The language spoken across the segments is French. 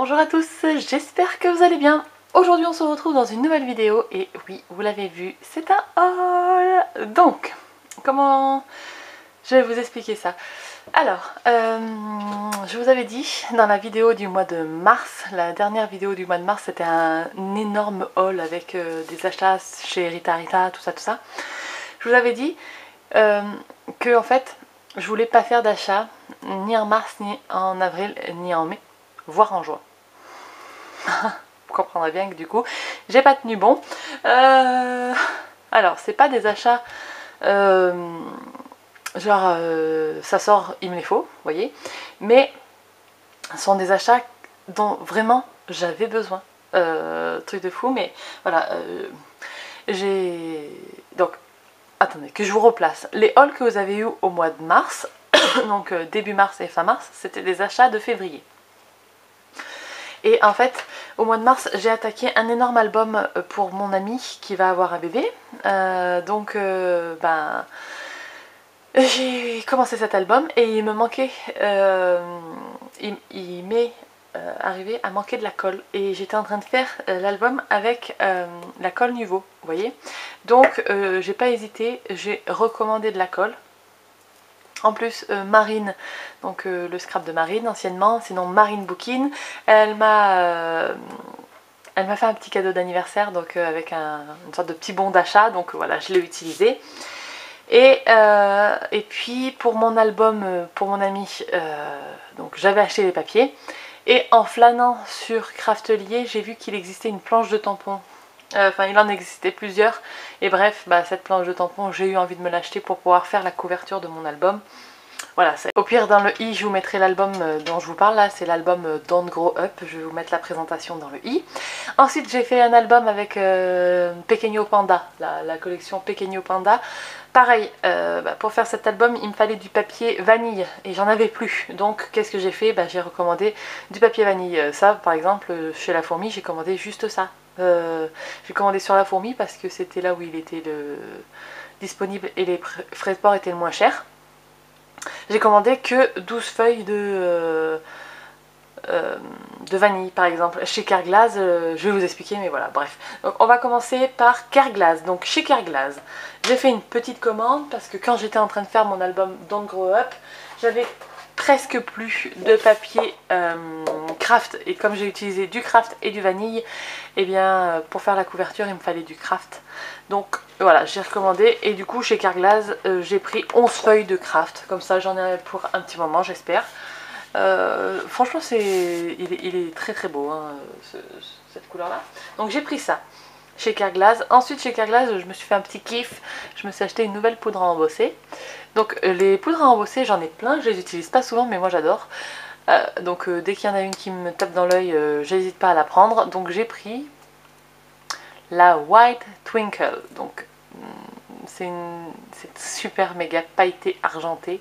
Bonjour à tous, j'espère que vous allez bien. Aujourd'hui on se retrouve dans une nouvelle vidéo et oui, vous l'avez vu, c'est un haul. Donc, comment je vais vous expliquer ça? Alors, je vous avais dit dans la vidéo du mois de mars, la dernière vidéo du mois de mars, c'était un énorme haul avec des achats chez Rita Rita, tout ça. Je vous avais dit que en fait, je voulais pas faire d'achat ni en mars, ni en avril, ni en mai, voire en juin. Vous comprendrez bien que du coup, j'ai pas tenu bon. Alors, c'est pas des achats genre ça sort, il me les faut, vous voyez. Mais ce sont des achats dont vraiment j'avais besoin. Truc de fou, mais voilà. Donc, attendez, que je vous replace. Les hauls que vous avez eu au mois de mars, donc début mars et fin mars, c'était des achats de février. Et en fait, au mois de mars, j'ai attaqué un énorme album pour mon ami qui va avoir un bébé. J'ai commencé cet album et il me manquait, il m'est arrivé à manquer de la colle. Et j'étais en train de faire l'album avec la colle Nuvo, vous voyez. Donc j'ai pas hésité, j'ai recommandé de la colle. En plus, Marine, donc le scrap de Marine anciennement, sinon Marine Bookin, elle m'a fait un petit cadeau d'anniversaire, donc avec une sorte de petit bon d'achat, donc voilà, je l'ai utilisé. Et puis pour mon album, pour mon ami, donc j'avais acheté les papiers, et en flânant sur Craftelier, j'ai vu qu'il existait une planche de tampons. Enfin, il en existait plusieurs, et bref, cette planche de tampons, j'ai eu envie de me l'acheter pour pouvoir faire la couverture de mon album. Voilà, au pire dans le i, je vous mettrai l'album dont je vous parle, là c'est l'album Don't Grow Up, je vais vous mettre la présentation dans le i. Ensuite j'ai fait un album avec Pequeño Panda, la collection Pequeño Panda. Pareil, pour faire cet album il me fallait du papier vanille et j'en avais plus, donc qu'est-ce que j'ai fait? J'ai recommandé du papier vanille. Ça par exemple, chez La Fourmi, j'ai commandé juste ça. J'ai commandé sur La Fourmi parce que c'était là où il était disponible et les frais de port étaient le moins chers. J'ai commandé que 12 feuilles de vanille par exemple. Chez Carglass, je vais vous expliquer, mais voilà, bref. Donc on va commencer par Carglass. Donc chez Carglass, j'ai fait une petite commande parce que quand j'étais en train de faire mon album Don't Grow Up, j'avais presque plus de papier craft, et comme j'ai utilisé du craft et du vanille, et bien pour faire la couverture il me fallait du craft, donc voilà, j'ai recommandé. Et du coup chez Carglass j'ai pris 11 feuilles de craft, comme ça j'en ai pour un petit moment, j'espère. Franchement il est très très beau, hein, cette couleur là, donc j'ai pris ça chez Carglass. Ensuite chez Carglass je me suis fait un petit kiff, je me suis acheté une nouvelle poudre à embosser. Donc les poudres à embosser, j'en ai plein, je les utilise pas souvent mais moi j'adore. Donc dès qu'il y en a une qui me tape dans l'œil, j'hésite pas à la prendre. Donc j'ai pris la White Twinkle. Donc c'est super méga pailleté argenté.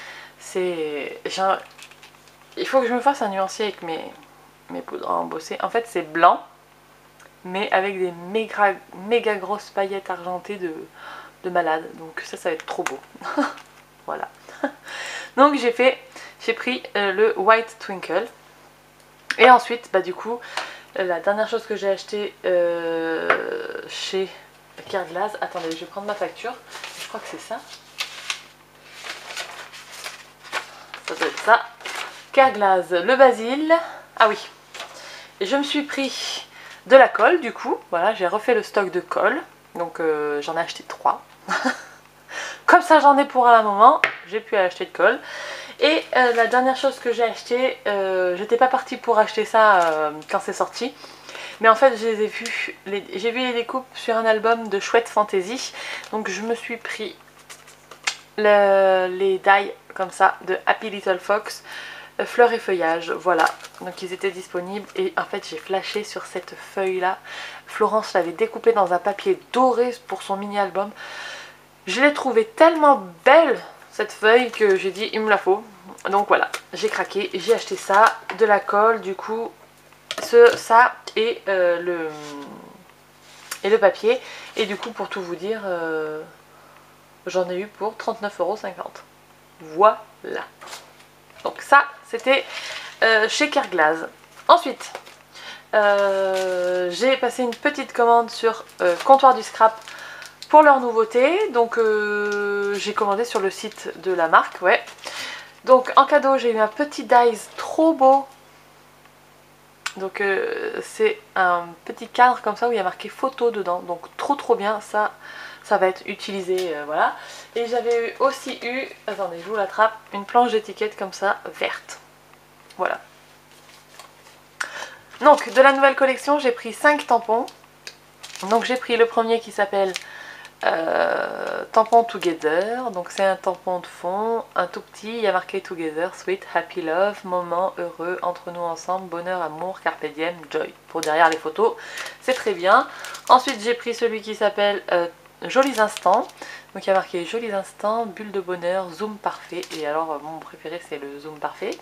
Il faut que je me fasse un nuancier avec mes poudres à embosser. En fait c'est blanc, mais avec des méga grosses paillettes argentées de malade. Donc ça va être trop beau. Voilà. Donc j'ai pris le White Twinkle. Et ensuite du coup la dernière chose que j'ai acheté chez Carglass, attendez, je vais prendre ma facture, je crois que c'est ça. Ça doit être ça. Carglass, le basil. Ah oui, et je me suis pris de la colle du coup, voilà, j'ai refait le stock de colle. Donc j'en ai acheté 3. Comme ça j'en ai pour un moment, j'ai pu acheter de colle. Et la dernière chose que j'ai acheté, j'étais pas partie pour acheter ça quand c'est sorti, mais en fait je les ai vus, j'ai vu les découpes sur un album de Chouette Fantasy, donc je me suis pris les die comme ça de Happy Little Fox, fleurs et feuillage, voilà, donc ils étaient disponibles. Et en fait j'ai flashé sur cette feuille là, Florence l'avait découpée dans un papier doré pour son mini album. Je l'ai trouvée tellement belle cette feuille que j'ai dit il me la faut. Donc voilà, j'ai craqué, j'ai acheté ça, de la colle du coup, ça et le papier. Et du coup pour tout vous dire, j'en ai eu pour 39,50 €. Voilà. Donc ça c'était chez Carglass. Ensuite, j'ai passé une petite commande sur Comptoir du Scrap pour leur nouveauté. Donc j'ai commandé sur le site de la marque, ouais. Donc en cadeau j'ai eu un petit dies trop beau. Donc c'est un petit cadre comme ça où il y a marqué photo dedans. Donc trop bien, ça va être utilisé, voilà. Et j'avais aussi eu, attendez je vous l'attrape, une planche d'étiquette comme ça, verte. Voilà. Donc de la nouvelle collection j'ai pris 5 tampons. Donc j'ai pris le premier qui s'appelle tampon Together. Donc c'est un tampon de fond, un tout petit, il y a marqué Together, Sweet, Happy Love, moment heureux, entre nous ensemble, bonheur, amour, carpe diem, joy. Pour derrière les photos, c'est très bien. Ensuite j'ai pris celui qui s'appelle Jolis Instants. Donc il y a marqué Jolis Instants, bulle de bonheur, zoom parfait. Et alors mon préféré c'est le zoom parfait.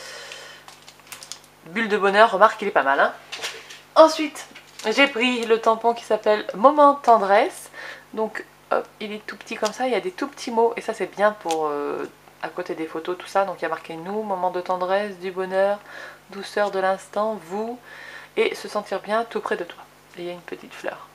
Bulle de bonheur, remarque il est pas mal, hein. Ensuite j'ai pris le tampon qui s'appelle Moment Tendresse. Donc hop, il est tout petit comme ça, il y a des tout petits mots et ça c'est bien pour à côté des photos, tout ça. Donc il y a marqué nous, moment de tendresse, du bonheur, douceur de l'instant, vous, et se sentir bien tout près de toi. Et il y a une petite fleur.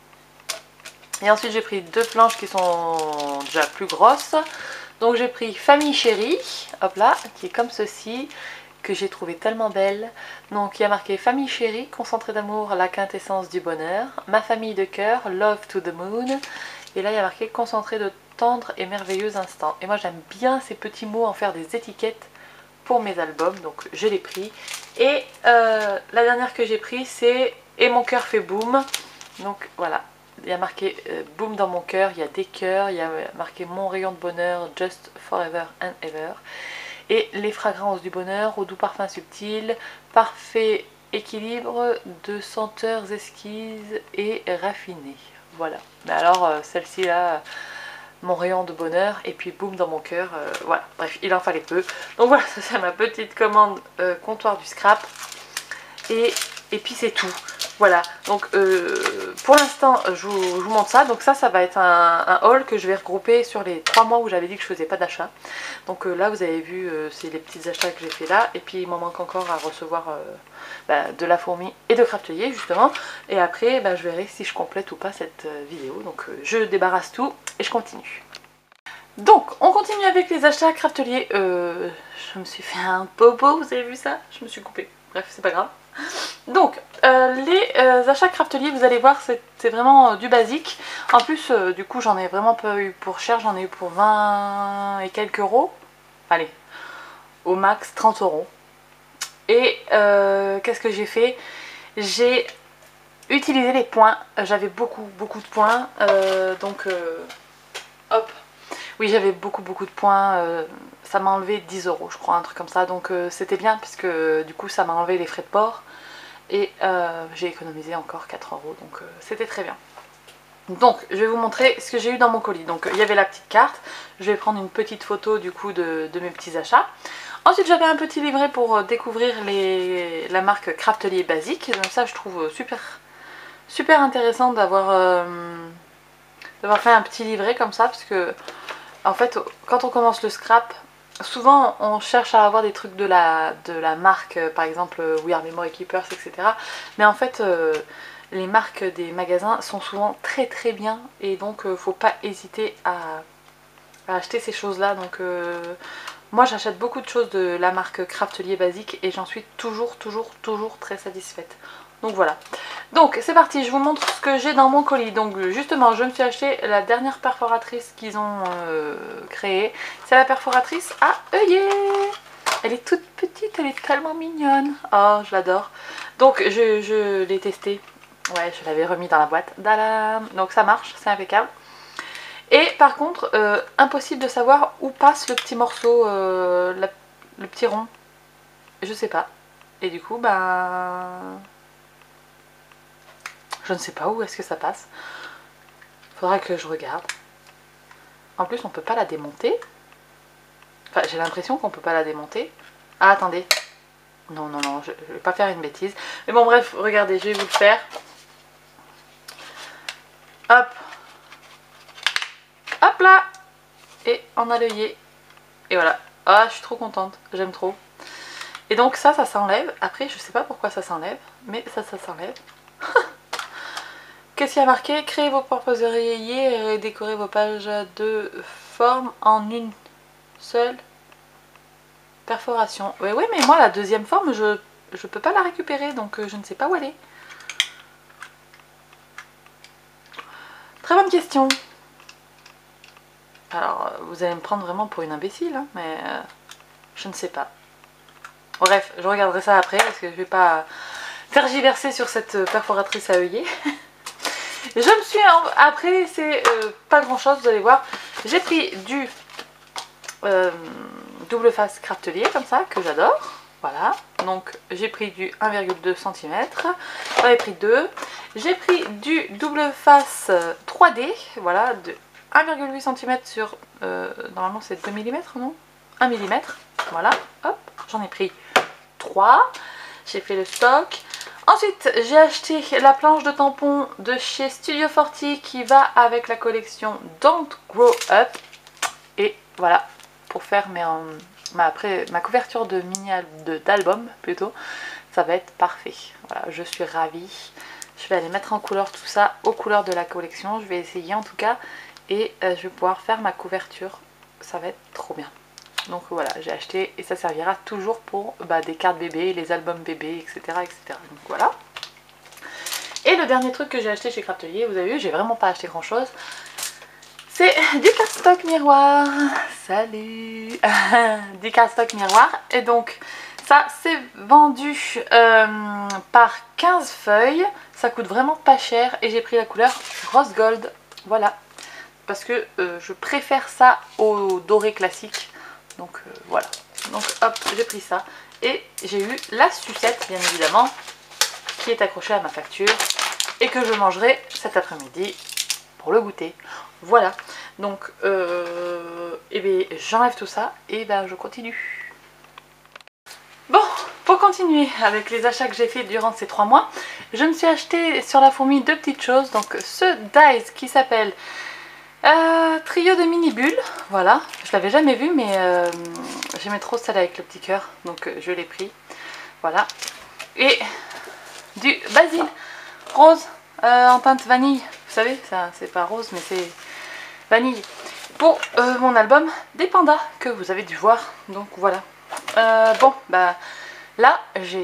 Et ensuite j'ai pris 2 planches qui sont déjà plus grosses. Donc j'ai pris Famille Chérie, hop là, qui est comme ceci, que j'ai trouvé tellement belle. Donc il y a marqué Famille Chérie, concentré d'amour, la quintessence du bonheur. Ma famille de cœur, Love to the Moon. Et là il y a marqué concentré de tendres et merveilleux instants. Et moi j'aime bien ces petits mots, en faire des étiquettes pour mes albums. Donc je l'ai pris. Et la dernière que j'ai pris c'est Et mon cœur fait boum. Donc voilà. Il y a marqué boum dans mon cœur, il y a des cœurs, il y a marqué mon rayon de bonheur, just forever and ever. Et les fragrances du bonheur, au doux parfum subtil, parfait équilibre de senteurs exquises et raffinées. Voilà. Mais alors celle-ci là, mon rayon de bonheur et puis boum dans mon cœur, voilà. Bref, il en fallait peu. Donc voilà, ça c'est ma petite commande Comptoir du Scrap. Et puis c'est tout. Voilà, donc pour l'instant je vous montre ça. Donc ça va être un haul que je vais regrouper sur les 3 mois où j'avais dit que je faisais pas d'achat. Donc là vous avez vu, c'est les petits achats que j'ai fait là. Et puis il m'en manque encore à recevoir de la fourmi et de Craftelier justement. Et après je verrai si je complète ou pas cette vidéo. Donc je débarrasse tout et je continue. Donc on continue avec les achats Craftelier. Je me suis fait un popo, vous avez vu ça? Je me suis coupée. Bref, c'est pas grave. Donc les achats Craftelier, vous allez voir, c'est vraiment du basique. En plus du coup j'en ai vraiment pas eu pour cher, j'en ai eu pour 20 et quelques euros. Allez, au max 30 euros. Et qu'est-ce que j'ai fait? J'ai utilisé les points, j'avais beaucoup de points, donc hop, oui j'avais beaucoup de points, ça m'a enlevé 10 euros je crois, un truc comme ça. Donc c'était bien puisque du coup ça m'a enlevé les frais de port. Et j'ai économisé encore 4 euros, donc c'était très bien. Donc je vais vous montrer ce que j'ai eu dans mon colis. Donc il y avait la petite carte, je vais prendre une petite photo du coup de mes petits achats. Ensuite j'avais un petit livret pour découvrir la marque Craftelier Basique. Donc ça je trouve super intéressant d'avoir fait un petit livret comme ça, parce que en fait quand on commence le scrap, souvent on cherche à avoir des trucs de la marque, par exemple We Are Memory Keepers, etc. Mais en fait les marques des magasins sont souvent très bien, et donc faut pas hésiter à acheter ces choses là. Donc moi j'achète beaucoup de choses de la marque Craftelier Basique et j'en suis toujours très satisfaite. Donc voilà. Donc c'est parti, je vous montre ce que j'ai dans mon colis. Donc justement je me suis acheté la dernière perforatrice qu'ils ont créée. C'est la perforatrice à œillet. Elle est toute petite, elle est tellement mignonne. Oh je l'adore. Donc je l'ai testée. Ouais, je l'avais remis dans la boîte. Tadam. Donc ça marche, c'est impeccable. Et par contre, impossible de savoir où passe le petit morceau, le petit rond. Je sais pas. Et du coup, je ne sais pas où est-ce que ça passe. Faudra que je regarde. En plus, on peut pas la démonter. Enfin, j'ai l'impression qu'on peut pas la démonter. Ah, attendez. Non, je vais pas faire une bêtise. Mais bon, bref, regardez, je vais vous le faire. Hop. Hop là. Et on a l'œillet. Et voilà. Ah, je suis trop contente. J'aime trop. Et donc ça s'enlève. Après je sais pas pourquoi ça s'enlève, mais ça s'enlève. Qu'est-ce qu'il y a marqué? Créez vos propres oreillers et décorez vos pages de forme en une seule perforation. Oui, oui, mais moi la deuxième forme, je peux pas la récupérer, donc je ne sais pas où elle est. Très bonne question. Alors, vous allez me prendre vraiment pour une imbécile, hein, mais je ne sais pas. Bref, je regarderai ça après, parce que je vais pas tergiverser sur cette perforatrice à œillet. Je me suis... Après, c'est pas grand chose, vous allez voir. J'ai pris du double face craftelier, comme ça, que j'adore. Voilà, donc j'ai pris du 1,2 cm. J'en ai pris 2. J'ai pris du double face 3D, voilà, de 1,8 cm sur... normalement c'est 2 mm, non? 1 mm, voilà, hop, j'en ai pris 3. J'ai fait le stock. Ensuite, j'ai acheté la planche de tampon de chez Studio 40 qui va avec la collection Don't Grow Up. Et voilà, pour faire ma couverture de d'album plutôt, ça va être parfait. Voilà, je suis ravie. Je vais aller mettre en couleur tout ça aux couleurs de la collection. Je vais essayer en tout cas. Et je vais pouvoir faire ma couverture. Ça va être trop bien. Donc voilà, j'ai acheté et ça servira toujours pour des cartes bébés, les albums bébés, etc., etc. Donc voilà. Et le dernier truc que j'ai acheté chez Craftelier, vous avez vu, j'ai vraiment pas acheté grand chose. C'est du cardstock miroir. Salut. Du cardstock miroir. Et donc ça c'est vendu par 15 feuilles. Ça coûte vraiment pas cher et j'ai pris la couleur rose gold. Voilà. Parce que je préfère ça au doré classique. Donc voilà, donc hop, j'ai pris ça et j'ai eu la sucette bien évidemment qui est accrochée à ma facture et que je mangerai cet après-midi pour le goûter. Voilà, donc j'enlève tout ça et je continue. Bon, pour continuer avec les achats que j'ai fait durant ces 3 mois, je me suis acheté sur la fourmi 2 petites choses. Donc ce dies qui s'appelle trio de mini bulles, voilà, je l'avais jamais vu mais j'aimais trop celle avec le petit cœur, donc je l'ai pris, voilà. Et du basil rose en teinte vanille, vous savez, ça c'est pas rose mais c'est vanille, pour mon album des pandas que vous avez dû voir, donc voilà. Bon, là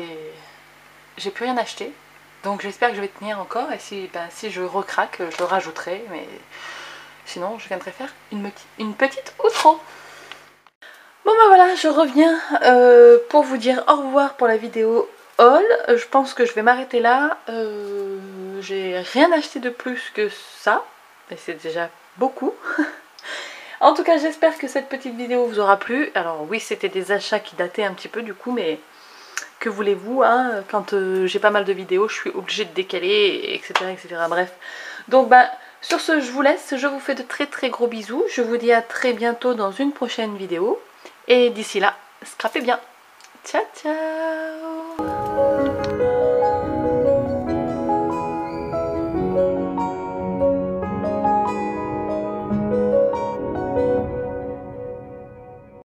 j'ai plus rien acheté, donc j'espère que je vais tenir encore et si je recraque, je le rajouterai, mais... Sinon, je viendrai faire une petite outro. Bon voilà, je reviens pour vous dire au revoir pour la vidéo haul. Je pense que je vais m'arrêter là. J'ai rien acheté de plus que ça. Et c'est déjà beaucoup. En tout cas, j'espère que cette petite vidéo vous aura plu. Alors oui, c'était des achats qui dataient un petit peu du coup, mais que voulez-vous, hein, quand j'ai pas mal de vidéos, je suis obligée de décaler, etc. etc. Bref. Donc sur ce, je vous laisse, je vous fais de très très gros bisous, je vous dis à très bientôt dans une prochaine vidéo, et d'ici là, scrapez bien. Ciao ciao.